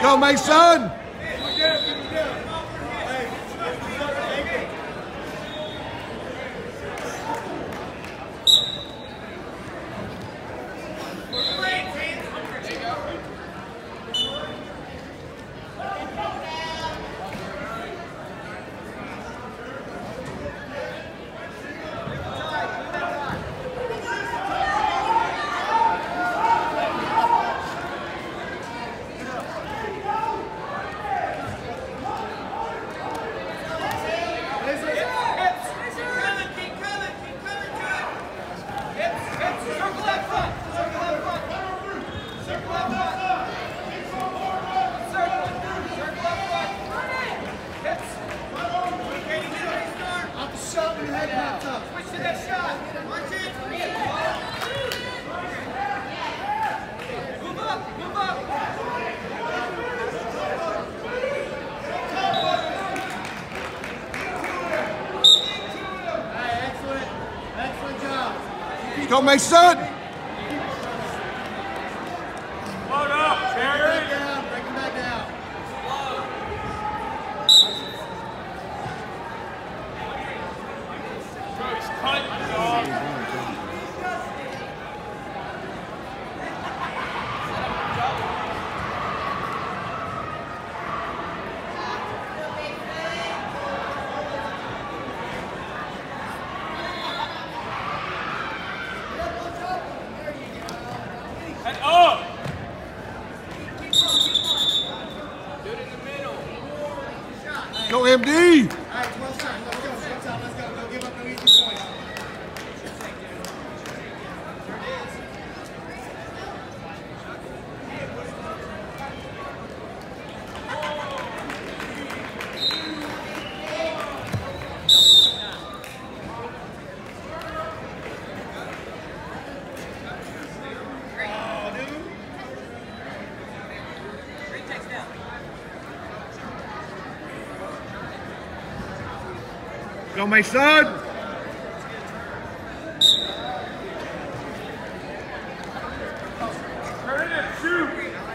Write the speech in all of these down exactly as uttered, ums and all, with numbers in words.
Go, Mason! Go, Mason! Hold up, Jerry! Break down, break him back down. He's cutting, dog. Head up! Go, M D! All right, twelve times. Let's go. twelve times. Let's go. Don't give up no easy points. Go, Mason! Turn it and shoot!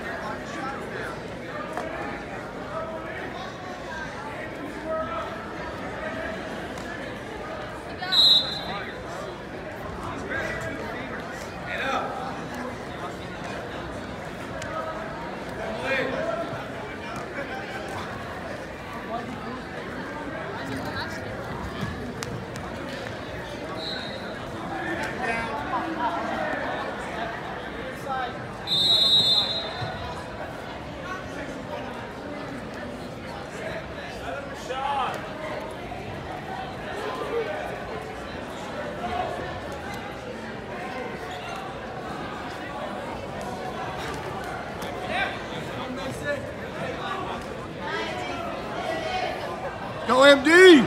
Go, M D!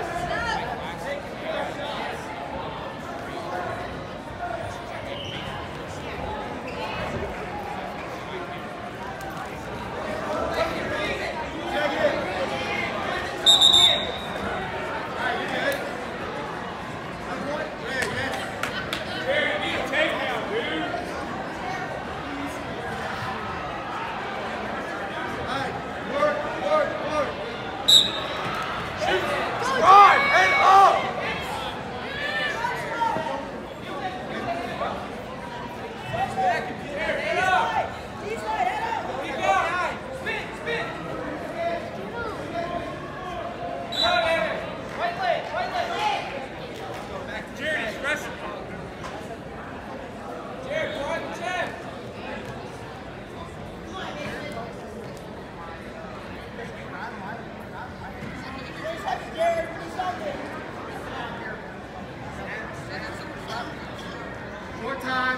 More time.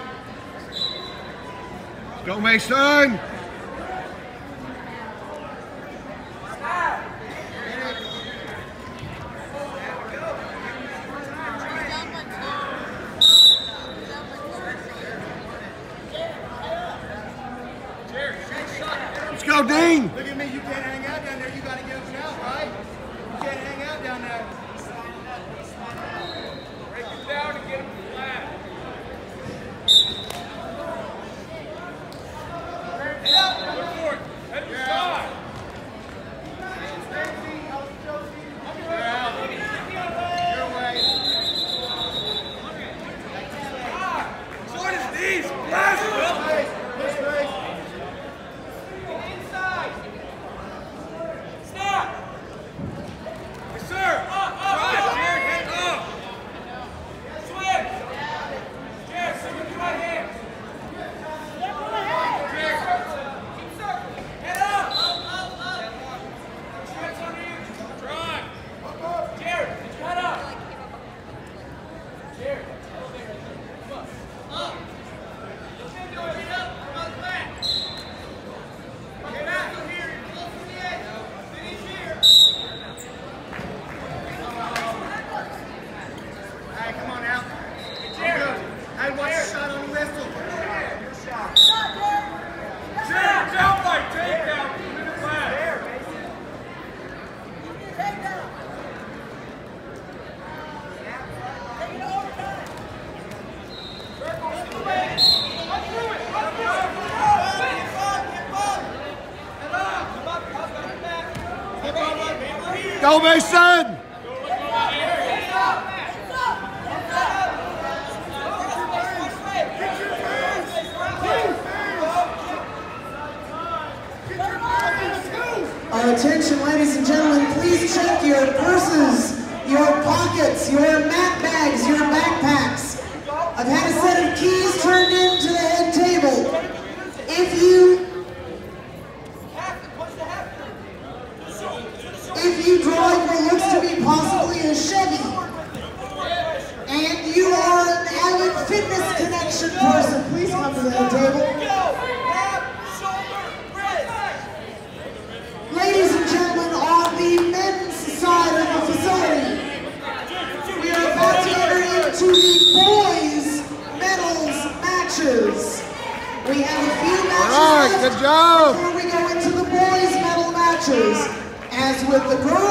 Go, Mason! Let's go, Dean! Look at me. You can't hang out down there. You got to get up out, right? You can't hang out down there. Break it down and get him flat. Go, Mason! Uh, attention, ladies and gentlemen, please check your purses, your pockets, your mat bags, your backpacks. I've had a set of keys turned into the head table. If you if you drive what looks to be possibly a Chevy, and you are an avid fitness connection person, please come to the head table. Ladies and gentlemen, on the men's side of the facility, we are about to enter into the boys' medals matches. We have a few matches All right, left good job. before we go into the boys' medal matches. As with the girls'